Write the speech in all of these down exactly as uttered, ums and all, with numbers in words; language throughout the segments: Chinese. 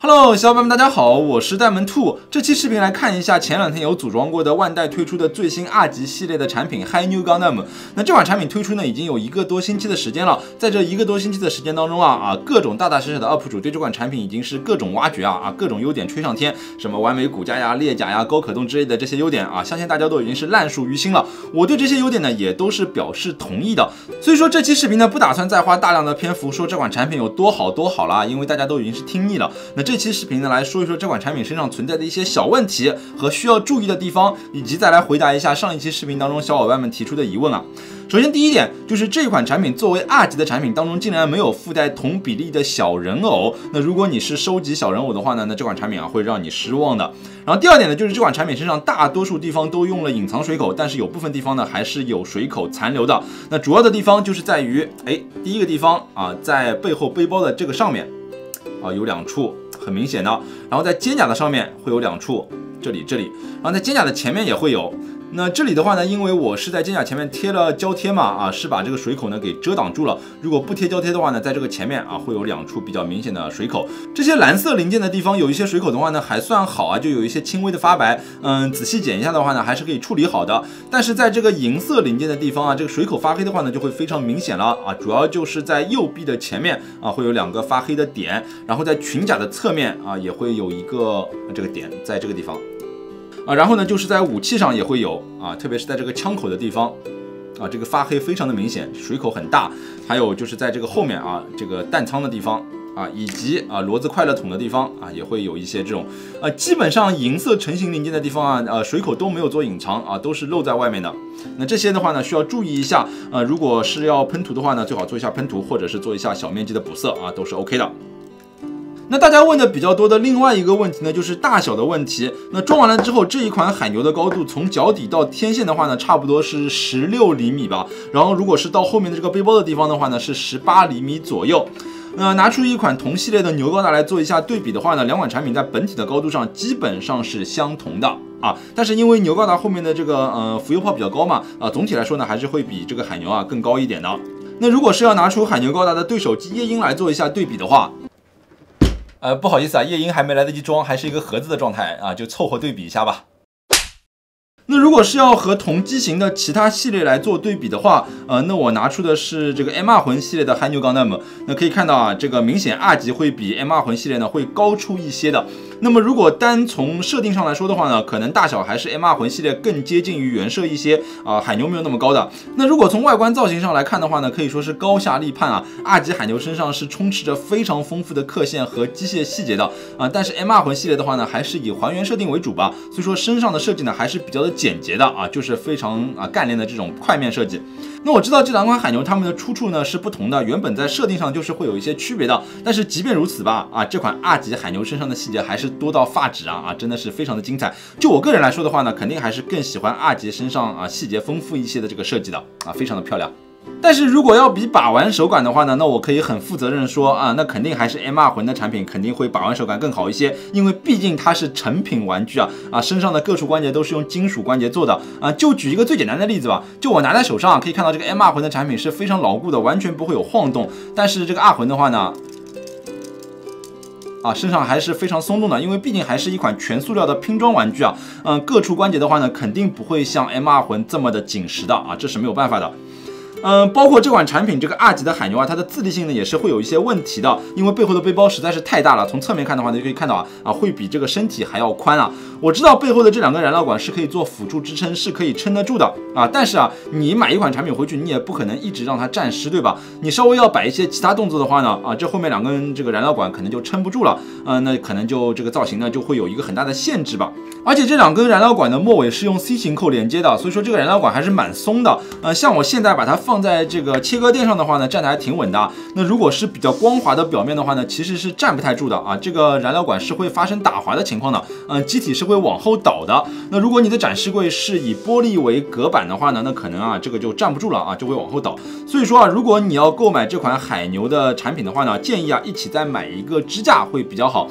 Hello， 小伙伴们，大家好，我是戴门兔。这期视频来看一下前两天有组装过的万代推出的最新 R 级系列的产品 Hi New Gundam。那这款产品推出呢，已经有一个多星期的时间了。在这一个多星期的时间当中啊啊，各种大大小小的 U P 主对这款产品已经是各种挖掘啊啊，各种优点吹上天，什么完美骨架呀、裂甲呀、高可动之类的这些优点啊，相信大家都已经是烂熟于心了。我对这些优点呢，也都是表示同意的。所以说这期视频呢，不打算再花大量的篇幅说这款产品有多好多好了，因为大家都已经是听腻了。那这期视频呢，来说一说这款产品身上存在的一些小问题和需要注意的地方，以及再来回答一下上一期视频当中小伙伴们提出的疑问啊。首先第一点就是这款产品作为 R 级的产品当中，竟然没有附带同比例的小人偶。那如果你是收集小人偶的话呢，那这款产品啊会让你失望的。然后第二点呢，就是这款产品身上大多数地方都用了隐藏水口，但是有部分地方呢还是有水口残留的。那主要的地方就是在于，哎，第一个地方啊，在背后背包的这个上面啊有两处。很明显的，然后在肩甲的上面会有两处，这里这里，然后在肩甲的前面也会有。那这里的话呢，因为我是在肩甲前面贴了胶贴嘛，啊，是把这个水口呢给遮挡住了。如果不贴胶贴的话呢，在这个前面啊会有两处比较明显的水口。这些蓝色零件的地方有一些水口的话呢，还算好啊，就有一些轻微的发白。嗯，仔细剪一下的话呢，还是可以处理好的。但是在这个银色零件的地方啊，这个水口发黑的话呢，就会非常明显了啊。主要就是在右臂的前面啊，会有两个发黑的点，然后在裙甲的侧面啊，也会有一个这个点在这个地方。啊，然后呢，就是在武器上也会有啊，特别是在这个枪口的地方，啊，这个发黑非常的明显，水口很大。还有就是在这个后面啊，这个弹仓的地方啊，以及啊骡子快乐桶的地方啊，也会有一些这种啊，基本上银色成型零件的地方啊，呃，水口都没有做隐藏啊，都是露在外面的。那这些的话呢，需要注意一下。呃，如果是要喷涂的话呢，最好做一下喷涂，或者是做一下小面积的补色啊，都是 OK 的。那大家问的比较多的另外一个问题呢，就是大小的问题。那装完了之后，这一款海牛的高度从脚底到天线的话呢，差不多是十六厘米吧。然后如果是到后面的这个背包的地方的话呢，是十八厘米左右。那拿出一款同系列的牛高达来做一下对比的话呢，两款产品在本体的高度上基本上是相同的啊。但是因为牛高达后面的这个呃浮游炮比较高嘛，啊，总体来说呢，还是会比这个海牛啊更高一点的。那如果是要拿出海牛高达的对手机夜鹰来做一下对比的话，呃，不好意思啊，夜鹰还没来得及装，还是一个盒子的状态啊，就凑合对比一下吧。那如果是要和同机型的其他系列来做对比的话，呃，那我拿出的是这个 M 二 魂系列的 Hi New Gundam。那可以看到啊，这个明显 R 级会比 M 二 魂系列呢会高出一些的。那么如果单从设定上来说的话呢，可能大小还是 M 二 魂系列更接近于原设一些啊、呃，海牛没有那么高的。那如果从外观造型上来看的话呢，可以说是高下立判啊。R 级海牛身上是充斥着非常丰富的刻线和机械细节的啊，但是 M 二 魂系列的话呢，还是以还原设定为主吧，所以说身上的设计呢还是比较的简洁的啊，就是非常啊干练的这种块面设计。那我知道这两款海牛它们的出处呢是不同的，原本在设定上就是会有一些区别的，但是即便如此吧，啊，这款 R 级海牛身上的细节还是多到发指啊啊，真的是非常的精彩。就我个人来说的话呢，肯定还是更喜欢 R 级身上啊细节丰富一些的这个设计的啊，非常的漂亮。但是如果要比把玩手感的话呢，那我可以很负责任说啊，那肯定还是 M 二 魂的产品肯定会把玩手感更好一些，因为毕竟它是成品玩具啊啊，身上的各处关节都是用金属关节做的啊。就举一个最简单的例子吧，就我拿在手上啊，可以看到这个 M 二 魂的产品是非常牢固的，完全不会有晃动。但是这个二魂的话呢，啊，身上还是非常松动的，因为毕竟还是一款全塑料的拼装玩具啊。嗯，各处关节的话呢，肯定不会像 M 二 魂这么的紧实的啊，这是没有办法的。嗯，包括这款产品这个 R 级的海牛啊，它的自立性呢也是会有一些问题的，因为背后的背包实在是太大了。从侧面看的话呢，就可以看到啊啊，会比这个身体还要宽啊。我知道背后的这两根燃料管是可以做辅助支撑，是可以撑得住的啊。但是啊，你买一款产品回去，你也不可能一直让它站实，对吧？你稍微要摆一些其他动作的话呢，啊，这后面两根这个燃料管可能就撑不住了，啊，那可能就这个造型呢就会有一个很大的限制吧。而且这两根燃料管的末尾是用 C 型扣连接的，所以说这个燃料管还是蛮松的。呃，像我现在把它放在这个切割垫上的话呢，站得还挺稳的。那如果是比较光滑的表面的话呢，其实是站不太住的啊。这个燃料管是会发生打滑的情况的，嗯、呃，机体是会往后倒的。那如果你的展示柜是以玻璃为隔板的话呢，那可能啊这个就站不住了啊，就会往后倒。所以说啊，如果你要购买这款海牛的产品的话呢，建议啊一起再买一个支架会比较好。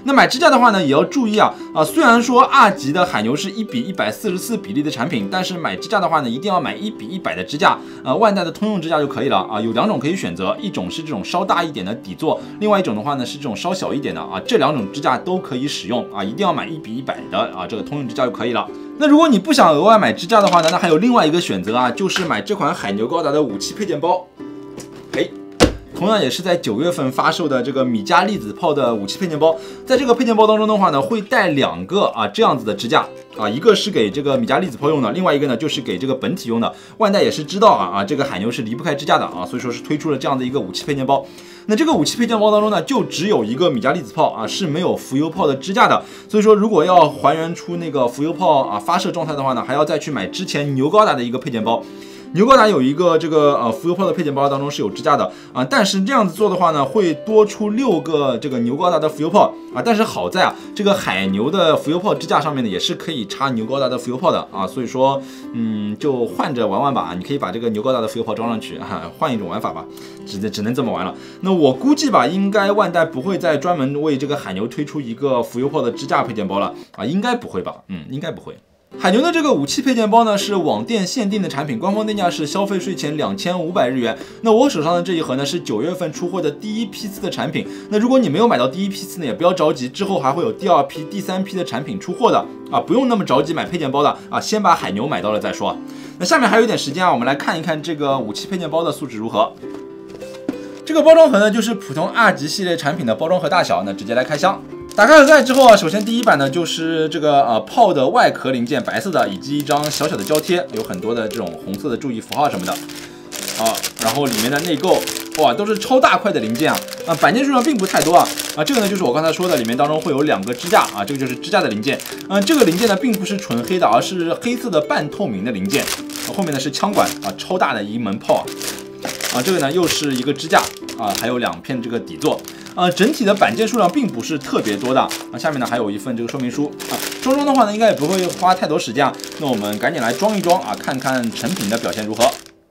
那买支架的话呢，也要注意啊啊，虽然说 R 级的海牛是一比一百四十四比例的产品，但是买支架的话呢，一定要买一比一百的支架，呃，万代的通用支架就可以了啊。有两种可以选择，一种是这种稍大一点的底座，另外一种的话呢是这种稍小一点的啊，这两种支架都可以使用啊，一定要买一比一百的啊，这个通用支架就可以了。那如果你不想额外买支架的话呢，那还有另外一个选择啊，就是买这款海牛高达的武器配件包。哎。同样也是在九月份发售的这个米加粒子炮的武器配件包，在这个配件包当中的话呢，会带两个啊这样子的支架啊，一个是给这个米加粒子炮用的，另外一个呢就是给这个本体用的。万代也是知道啊啊这个海牛是离不开支架的啊，所以说是推出了这样的一个武器配件包。那这个武器配件包当中呢，就只有一个米加粒子炮啊，是没有浮游炮的支架的。所以说，如果要还原出那个浮游炮啊发射状态的话呢，还要再去买之前牛高达的一个配件包。牛高达有一个这个呃浮游炮的配件包当中是有支架的啊，但是这样子做的话呢，会多出六个这个牛高达的浮游炮啊。但是好在啊，这个海牛的浮游炮支架上面呢，也是可以插牛高达的浮游炮的啊，所以说嗯，就换着玩玩吧。你可以把这个牛高达的浮游炮装上去啊，换一种玩法吧，只能只能这么玩了。那我估计吧，应该万代不会再专门为这个海牛推出一个浮游炮的支架配件包了啊，应该不会吧？嗯，应该不会。海牛的这个武器配件包呢是网店限定的产品，官方定价是消费税前两千五百日元。那我手上的这一盒呢是九月份出货的第一批次的产品。那如果你没有买到第一批次呢，也不要着急，之后还会有第二批、第三批的产品出货的啊，不用那么着急买配件包的啊，先把海牛买到了再说。那下面还有一点时间啊，我们来看一看这个武器配件包的素质如何。这个包装盒呢就是普通 R 级系列产品的包装盒大小，那直接来开箱。打开盒盖之后啊，首先第一版呢就是这个呃炮的外壳零件，白色的，以及一张小小的胶贴，有很多的这种红色的注意符号什么的啊。然后里面的内购，哇，都是超大块的零件啊啊，板件数量并不太多啊啊。这个呢就是我刚才说的，里面当中会有两个支架啊，这个就是支架的零件。嗯、呃，这个零件呢并不是纯黑的，而是黑色的半透明的零件。啊、后面呢是枪管啊，超大的一门炮啊。啊，这个呢又是一个支架啊，还有两片这个底座。呃，整体的板件数量并不是特别多的啊。下面呢还有一份这个说明书啊。装装的话呢，应该也不会花太多时间啊。那我们赶紧来装一装啊，看看成品的表现如何。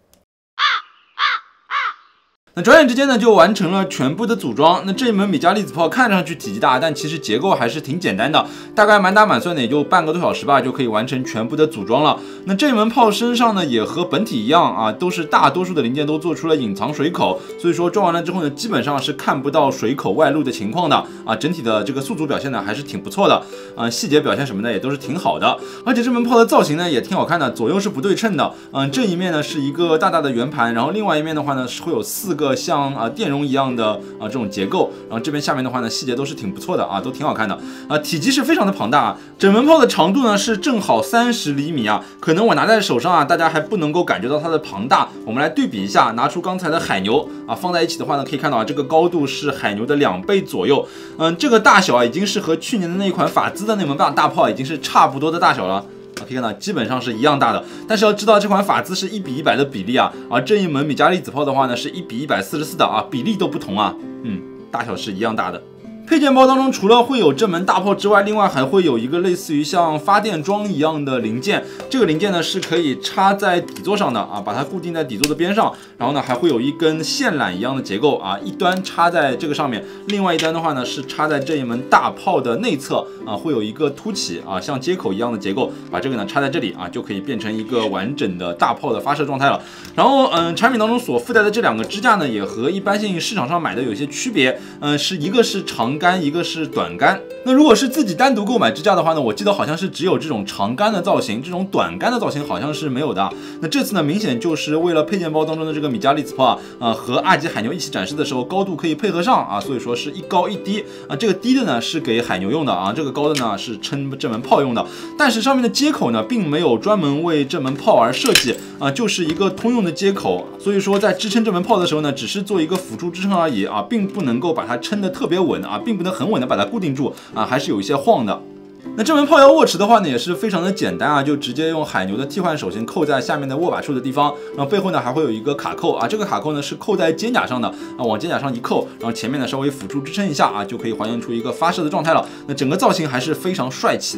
那转眼之间呢，就完成了全部的组装。那这一门米加粒子炮看上去体积大，但其实结构还是挺简单的，大概满打满算的也就半个多小时吧，就可以完成全部的组装了。那这门炮身上呢，也和本体一样啊，都是大多数的零件都做出了隐藏水口，所以说装完了之后呢，基本上是看不到水口外露的情况的啊。整体的这个宿主表现呢，还是挺不错的啊，细节表现什么的也都是挺好的。而且这门炮的造型呢，也挺好看的，左右是不对称的，嗯，正一面呢是一个大大的圆盘，然后另外一面的话呢，是会有四个。像啊电容一样的啊这种结构，然后这边下面的话呢细节都是挺不错的啊，都挺好看的啊，体积是非常的庞大啊，整门炮的长度呢是正好三十厘米啊，可能我拿在手上啊，大家还不能够感觉到它的庞大。我们来对比一下，拿出刚才的海牛啊放在一起的话呢，可以看到啊这个高度是海牛的两倍左右，嗯，这个大小啊已经是和去年的那一款法兹的那门大大炮已经是差不多的大小了。可以看到基本上是一样大的，但是要知道这款法兹是一比一百的比例啊，而这一门米加粒子炮的话呢是一比一百四十四的啊，比例都不同啊，嗯，大小是一样大的。配件包当中除了会有这门大炮之外，另外还会有一个类似于像发电桩一样的零件，这个零件呢是可以插在底座上的啊，把它固定在底座的边上，然后呢还会有一根线缆一样的结构啊，一端插在这个上面，另外一端的话呢是插在这一门大炮的内侧啊，会有一个凸起啊，像接口一样的结构，把这个呢插在这里啊，就可以变成一个完整的大炮的发射状态了。然后嗯，产品当中所附带的这两个支架呢，也和一般性市场上买的有些区别，嗯，是一个是长杆，一个是短杆。那如果是自己单独购买支架的话呢，我记得好像是只有这种长杆的造型，这种短杆的造型好像是没有的。那这次呢，明显就是为了配件包当中的这个米加粒子炮啊，呃，和二级海牛一起展示的时候高度可以配合上啊，所以说是一高一低啊。这个低的呢是给海牛用的啊，这个高的呢是撑这门炮用的。但是上面的接口呢，并没有专门为这门炮而设计啊，就是一个通用的接口。所以说在支撑这门炮的时候呢，只是做一个辅助支撑而已啊，并不能够把它撑得特别稳啊，并不能很稳的把它固定住啊，还是有一些晃的。那这门炮要握持的话呢，也是非常的简单啊，就直接用海牛的替换手型扣在下面的握把处的地方，然后背后呢还会有一个卡扣啊，这个卡扣呢是扣在肩胛上的啊，往肩胛上一扣，然后前面呢稍微辅助支撑一下啊，就可以还原出一个发射的状态了。那整个造型还是非常帅气的。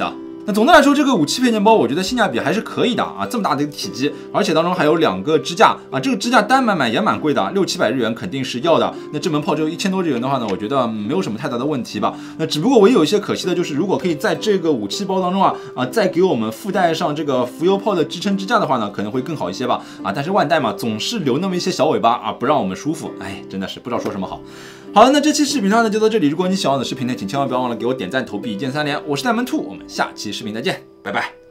那总的来说，这个武器配件包我觉得性价比还是可以的啊，这么大的一个体积，而且当中还有两个支架啊，这个支架单买买也蛮贵的，六七百日元肯定是要的。那这门炮只有一千多日元的话呢，我觉得没有什么太大的问题吧。那只不过唯一有一些可惜的就是，如果可以在这个武器包当中啊啊再给我们附带上这个浮游炮的支撑支架的话呢，可能会更好一些吧。啊，但是万代嘛，总是留那么一些小尾巴啊，不让我们舒服，哎，真的是不知道说什么好。好了，那这期视频上呢就到这里。如果你喜欢我的视频呢，请千万不要忘了给我点赞、投币、一键三连。我是戴门兔，我们下期视频再见，拜拜。